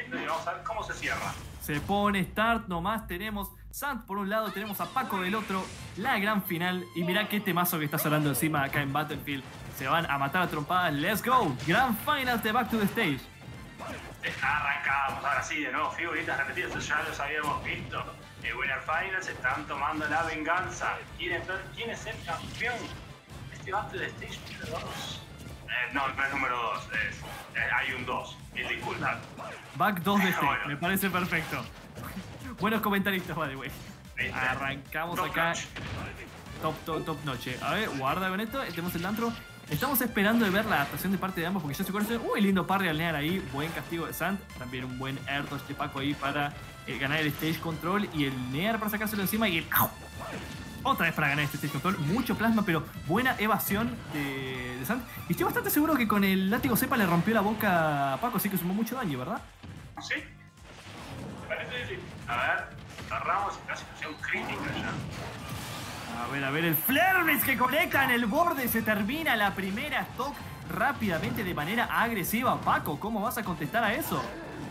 y vamos a ver cómo se cierra. Se pone start nomás, tenemos Sant por un lado, tenemos a Paco del otro, la gran final. Y mirá qué temazo que está sonando encima acá en Battlefield. Se van a matar a trompadas, let's go. Grand Final de Back to the Stage. Arrancamos, ahora sí, de nuevo, figuritas repetidas, eso ya los habíamos visto. El Winner Finals están tomando la venganza. ¿Quieren ver quién es el campeón? Este Back to the Stage número 2. No es número 2, hay un 2, mil disculpas. Back 2 de Stage, Bueno. me parece perfecto. Buenos comentaristas, by the way. Arrancamos Top acá. notch. Top noche. A ver, guarda con esto, tenemos el antro. Estamos esperando de ver la adaptación de parte de ambos porque ya se conoce. Uy, lindo parry al Near ahí. Buen castigo de Sant. También un buen air dodge de Paco ahí para ganar el stage control. Y el Near para sacárselo encima. Y el... ¡au! Otra vez para ganar este stage control. Mucho plasma, pero buena evasión de Sant. Y estoy bastante seguro que con el látigo cepa le rompió la boca a Paco, así que sumó mucho daño, ¿verdad? Sí. Parece que sí. A ver, cerramos en una situación crítica ya. A ver, el Flareblitz que conecta en el borde. Se termina la primera stock rápidamente de manera agresiva. Paco, ¿cómo vas a contestar a eso?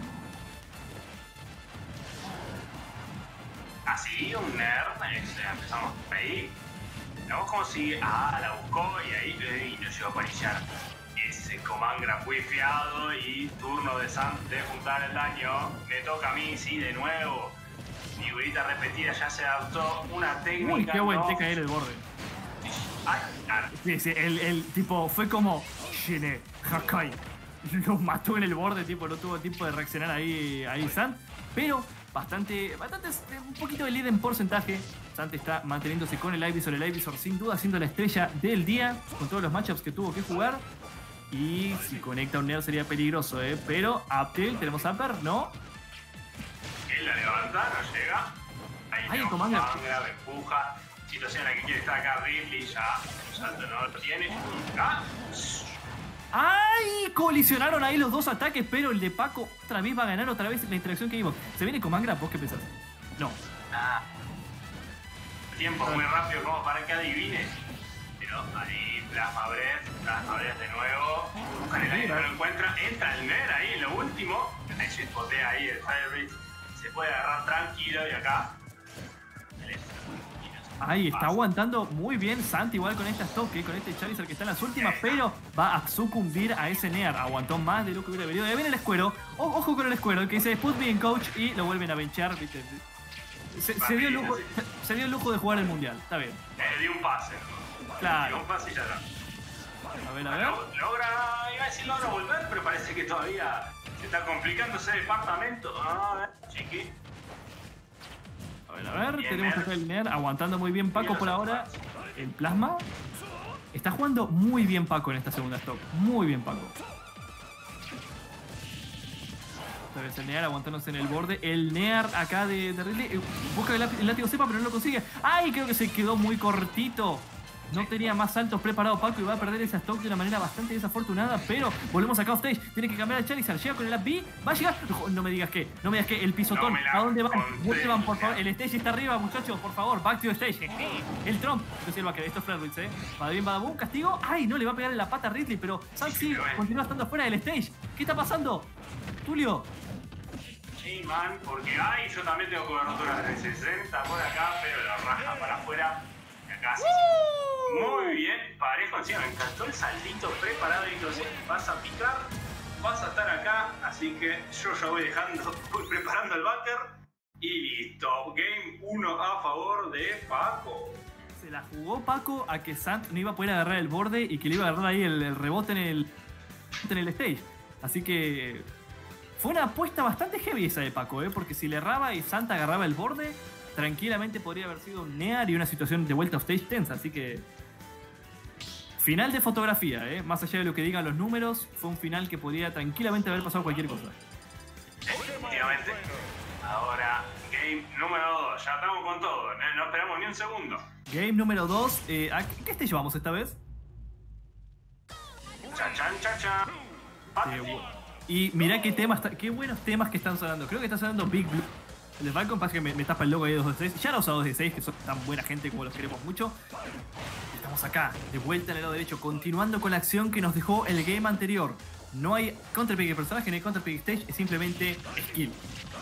Así, un nerd, empezamos ahí. Vemos como si, la buscó y ahí nos llegó a policiar. Ese Comangra fue fiado y turno de Sant de juntar el daño. Me toca a mí, sí, de nuevo. Figurita repetida, ya se adaptó una técnica. Uy, qué buen no. TK en el borde. Ay, claro. Sí, el tipo fue como Shine, Hakai. Lo mató en el borde, tipo, no tuvo tiempo de reaccionar ahí Sant. Pero bastante, un poquito de lead en porcentaje. Sant está manteniéndose con el Ivysaur. El Ivysaur sin duda siendo la estrella del día con todos los matchups que tuvo que jugar. Y si conecta un Nerd sería peligroso, pero up tilt, tenemos upper, ¿no? Él la levanta, no llega. Ahí Ay, tenemos Comangra. Comangra, me empuja. Situación en la que quiere estar acá Ridley, ya. Un salto no lo tiene. ¡Ay! Colisionaron ahí los dos ataques, pero el de Paco otra vez va a ganar otra vez la interacción que vimos. ¿Se viene Comangra? ¿Vos qué pensás? No. Tiempo muy rápido como para que adivine. Pero ahí Plasma Breath de nuevo. Buscan el aire, no lo encuentra. Entra el Ner ahí, lo último. El chispotea ahí, el Firebreath. Se puede agarrar tranquilo y acá. Ahí está aguantando muy bien Sant igual con esta stock, con este Charizard que está en las últimas, pero va a sucumbir a ese Near. Aguantó más de lo que hubiera venido. Ahí viene el escuero. Ojo con el escuero, que dice put me in coach y lo vuelven a benchar. ¿Viste? Se dio el lujo de jugar el mundial. Está bien. Dio un pase. Claro. Dio un pase y ya está. A ver. Iba a decir logra volver, pero parece que todavía se está complicando ese departamento. Chiqui. A ver, Bien, tenemos Ner. acá el Ner aguantando muy bien Paco Bien, por los ahora. zapatos. El Plasma está jugando muy bien Paco en esta segunda stock. Muy bien Paco. Esta vez el Near aguantándose en el borde. El Near acá de Ridley busca el látigo cepa, pero no lo consigue. ¡Ay! Creo que se quedó muy cortito. No tenía más saltos preparados Paco y va a perder esa stock de una manera bastante desafortunada. Pero volvemos acá off stage. Tiene que cambiar a Charizard. Llega con el up B. Va a llegar. No me digas que. El pisotón. No me la ¿A dónde van? conté. ¿Dónde van, por favor? El stage está arriba, muchachos. Por favor, back to the stage. El Trump. Yo sé el vaquero. Esto es Flareblitz, Va bien, va boom. Castigo. ¡Ay! No le va a pegar en la pata a Ridley. Pero Sant sí continúa estando fuera del stage. ¿Qué está pasando? Tulio. Sí, man, porque yo también tengo cobertura de 60 por acá, pero la raja para afuera. Y acá sí. Muy bien, parejo encima. Me encantó el saldito preparado y entonces vas a picar, vas a estar acá. Así que yo ya voy preparando el backer. Y listo. Game 1 a favor de Paco. Se la jugó Paco a que Sant no iba a poder agarrar el borde y que le iba a agarrar ahí el rebote en el stage. Así que fue una apuesta bastante heavy esa de Paco, porque si le erraba y Sant agarraba el borde, tranquilamente podría haber sido un Near y una situación de vuelta a stage tensa. Así que final de fotografía, más allá de lo que digan los números, fue un final que podría tranquilamente haber pasado cualquier cosa. Definitivamente. Ahora, game número 2. Ya estamos con todo. No esperamos ni un segundo. Game número 2. ¿A qué stage vamos esta vez? Chachan. Y mirá qué buenos temas que están sonando. Creo que está sonando Big Blue. El de Falcon, pasa que me tapa el logo ahí de 2 de 6. Ya los usados de 6, que son tan buena gente como los queremos mucho. Estamos acá, de vuelta en el lado derecho, continuando con la acción que nos dejó el game anterior. No hay counterpick de personaje, no hay counterpick stage, es simplemente skill.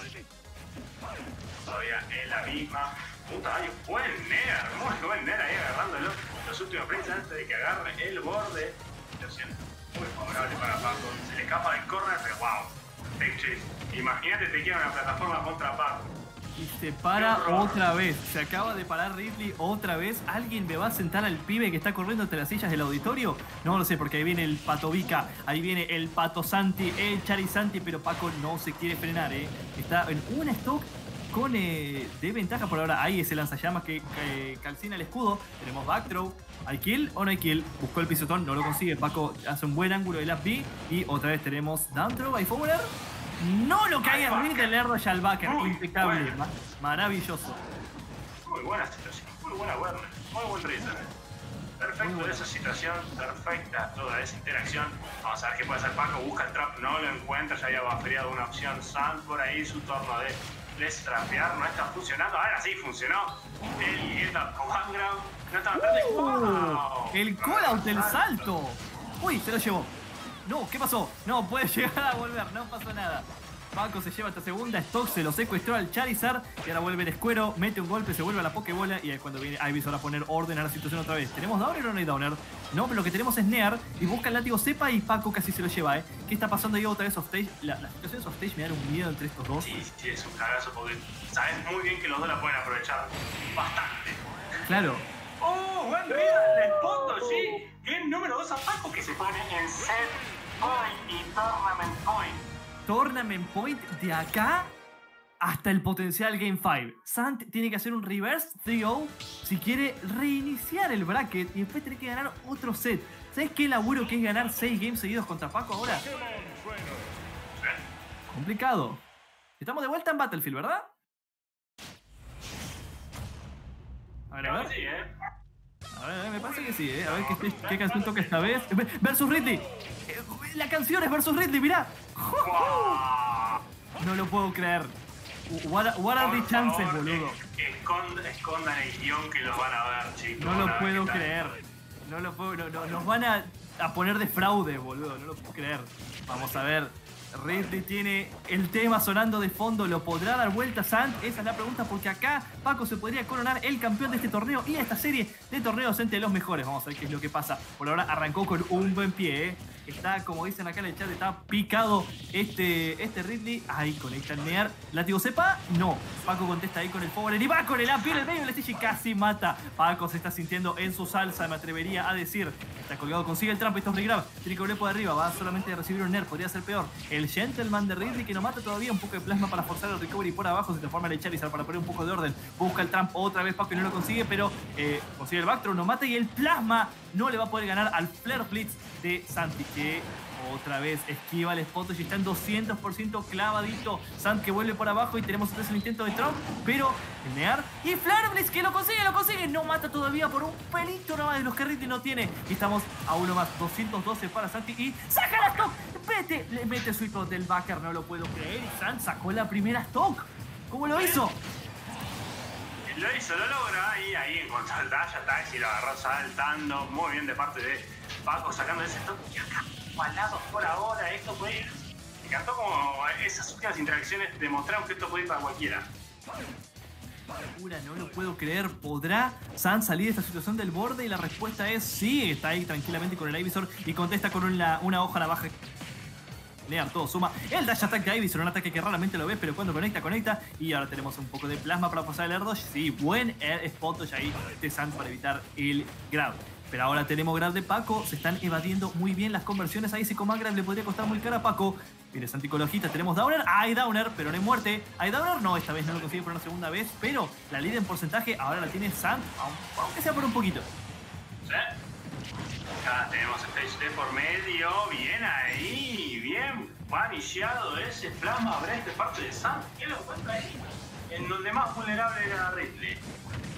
Todavía es la misma. Puta, hay un buen Nair, muy buen Nair ahí agarrándolo los últimos frames antes de que agarre el borde. Situación muy favorable para Paco. Se le escapa del corner, pero wow. Tech chase. Imagínate te queda una plataforma contra Paco. Y se para otra vez. Se acaba de parar Ridley otra vez. ¿Alguien me va a sentar al pibe que está corriendo entre las sillas del auditorio? No lo sé, porque ahí viene el Pato Vica, ahí viene el Pato Santi, el Chari Santi, pero Paco no se quiere frenar, Está en una stock con de ventaja por ahora. Ahí ese lanzallamas que calcina el escudo. Tenemos backthrow. ¿Hay kill o no hay kill? Buscó el pisotón, no lo consigue. Paco hace un buen ángulo del up B. Y otra vez tenemos down throw. ¿Hay forwarder? No lo cae a Ridley del Lerdo Shalbacker. Impecable. Bueno. Maravilloso. Muy buena situación. Muy buena awareness. Muy buen reason. Perfecto esa situación. Perfecta toda esa interacción. Vamos a ver qué puede hacer Paco. Busca el trap. No lo encuentra. Ya había buffereado una opción. Sant por ahí. Su turno de strapear. No está funcionando. Ahora sí funcionó. El get up command ground. No estaba tarde. ¡Wow! El call out del salto. Uy, se lo llevó. No, ¿qué pasó? No, puede llegar a volver, no pasó nada. Paco se lleva esta segunda stock, se lo secuestró al Charizard y ahora vuelve el escuero, mete un golpe, se vuelve a la Pokébola y ahí es cuando viene Ivysaur a poner orden a la situación otra vez. ¿Tenemos Downer o no hay Downer? No, pero lo que tenemos es Nair y busca el látigo cepa y Paco casi se lo lleva, ¿Qué está pasando ahí otra vez off stage? La situación de off stage me da un miedo entre estos dos. Sí, es un cagazo porque sabes muy bien que los dos la pueden aprovechar bastante. Claro. ¡Oh, buen read! El punto, sí. Bien, número 2 a Paco que se pone en set point y tournament point. Tournament point de acá hasta el potencial Game 5. Sant tiene que hacer un reverse 3-0 si quiere reiniciar el bracket y después tiene que ganar otro set. ¿Sabes qué laburo que es ganar 6 games seguidos contra Paco ahora? Complicado. Estamos de vuelta en Battlefield, ¿verdad? A ver. Sí, A ver, me parece que sí, A ver qué canción toca esta vez. Versus Ridley. La canción es Versus Ridley, mirá. No lo puedo creer. What are the chances, boludo? Escondan el guión que lo van a ver, chicos. No lo puedo creer. No lo puedo. No, nos van a poner de fraude, boludo. No lo puedo creer. Vamos a ver. Ridley tiene el tema sonando de fondo. ¿Lo podrá dar vuelta Sant? Esa es la pregunta, porque acá Paco se podría coronar el campeón de este torneo y esta serie de torneos entre los mejores. Vamos a ver qué es lo que pasa. Por ahora arrancó con un buen pie, Está, como dicen acá en el chat, está picado este Ridley. Ahí conecta el Nair. ¿Látigo cepa? No. Paco contesta ahí con el forward y va con el up en el medio del stage y casi mata. Paco se está sintiendo en su salsa, me atrevería a decir. Está colgado, consigue el trampo, esto es regrab. Tiene que volver por arriba, va solamente a recibir un Nair, podría ser peor. El gentleman de Ridley que no mata todavía, un poco de plasma para forzar el recovery por abajo, se transforma en el Charizard para poner un poco de orden. Busca el trampo otra vez Paco y no lo consigue, pero consigue el backthrow, no mata y el plasma no le va a poder ganar al Flare Blitz de Santi, que otra vez esquiva el spot y está en 200% clavadito. Sant que vuelve por abajo y tenemos entonces el intento de Trump, pero el Nair y Flare Blitz que lo consigue, no mata todavía por un pelito nada más de los que Ridley no tiene. Y estamos a uno más, 212 para Santi y saca la stock. Le mete su hito del backer, no lo puedo creer. Y Sant sacó la primera stock. ¿Cómo lo hizo? Lo hizo, lo logra y ahí encontró el dash attack y lo agarró saltando. Muy bien de parte de Paco sacando ese stock. Y acá, palados por ahora, esto puede ir. Me encantó como esas últimas interacciones demostraron que esto puede ir para cualquiera. No lo puedo creer. ¿Podrá Sant salir de esta situación del borde? Y la respuesta es sí. Está ahí tranquilamente con el Ivysaur y contesta con una hoja navaja. Nair, todo suma. El dash attack de Ivysaur, un ataque que raramente lo ves, pero cuando conecta. Y ahora tenemos un poco de plasma para pasar el air dodge. Sí, buen air spot dodge ahí de Sant para evitar el grab. Pero ahora tenemos grab de Paco. Se están evadiendo muy bien las conversiones. Ahí ese command grab le podría costar muy caro a Paco. Viene Sant ecologista. Tenemos Downer. Hay Downer, pero no hay muerte. ¿Hay Downer? No, esta vez no lo consigue por una segunda vez. Pero la lead en porcentaje ahora la tiene Sant, aunque sea por un poquito. ¿Sí? Acá tenemos stage de por medio. Bien ahí. Bien vanillado ese plasma break de parte de Sant. ¿Qué lo encuentra ahí? En donde más vulnerable era Ridley.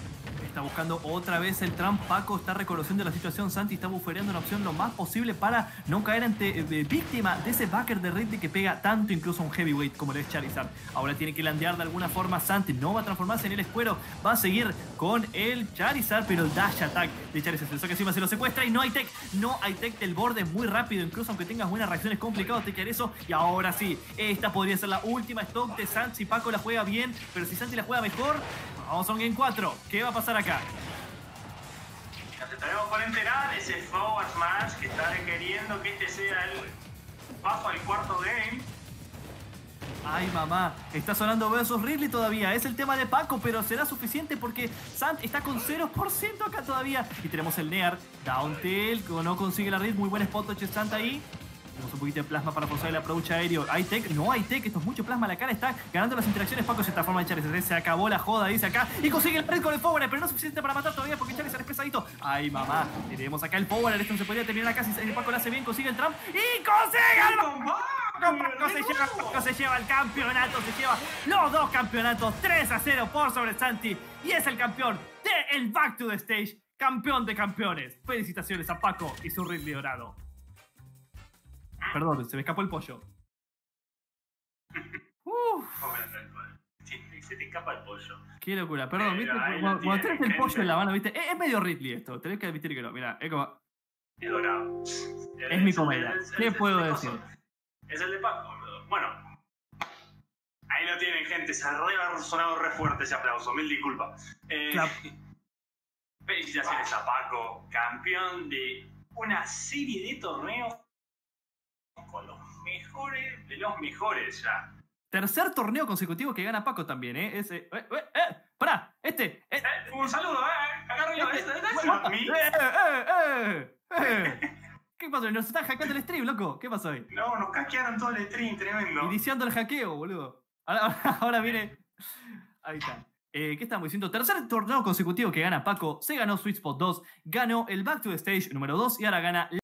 Está buscando otra vez el Trump. Paco está reconociendo la situación. Santi está bufereando una opción lo más posible para no caer ante víctima de ese backer de Ridley que pega tanto incluso a un heavyweight como lo es Charizard. Ahora tiene que landear de alguna forma. Santi no va a transformarse en el escuero. Va a seguir con el Charizard, pero el dash attack de Charizard que encima se lo secuestra y no hay tech. No hay tech del borde muy rápido. Incluso aunque tengas buenas reacciones, es complicado tequear eso. Y ahora sí, esta podría ser la última stock de Santi si Paco la juega bien. Pero si Santi la juega mejor, vamos a un Game 4. ¿Qué va a pasar acá? Nos estaremos por enterar ese forward smash que está queriendo que este sea el paso al cuarto game. Ay, mamá, está sonando versus Ridley todavía. Es el tema de Paco, pero será suficiente porque Sant está con 0% acá todavía. Y tenemos el Near, down tilt, no consigue la Rid. Muy buen spot touch Sant ahí. Tenemos un poquito de plasma para forzar el approach aéreo. ¿Hay tech? No hay tech. Esto es mucho plasma. La cara está ganando las interacciones. Paco se transforma en Charizard. Se acabó la joda, dice acá. Y consigue el red con el Power, pero no es suficiente para matar todavía porque Charizard es pesadito. Ay, mamá. Tenemos acá el Power. Esto no se podría terminar acá. Si Paco lo hace bien, consigue el Trump. ¡Y consigue el Paco se lleva el campeonato. Se lleva los dos campeonatos. 3-0 por sobre Santi. Y es el campeón del Back to the Stage. Campeón de campeones. Felicitaciones a Paco y su Ridley dorado. Perdón, se me escapó el pollo. Se te escapa el pollo. Qué locura, perdón, ¿viste? Cuando tenés el pollo en la mano, ¿viste? Es medio Ridley esto, tenés que admitir que no. Mirá, es como... Es dorado. Es mi comedia. ¿Qué puedo decir? Es el de Paco, boludo. Bueno. Ahí lo tienen, gente. Se ha sonado re fuerte ese aplauso. Mil disculpas. Felicitaciones a Paco, campeón de una serie de torneos con los mejores de los mejores ya. Tercer torneo consecutivo que gana Paco también, ¿eh? Ese... ¡Pará! Un saludo, Agarralo, ¿Qué pasó? Nos están hackeando el stream, loco. ¿Qué pasó ahí? No, nos hackearon todo el stream, tremendo. Iniciando el hackeo, boludo. Ahora viene... Ahí está. ¿Qué estamos diciendo? Tercer torneo consecutivo que gana Paco. Se ganó Sweet Spot 2. Ganó el Back to the Stage número 2 y ahora gana...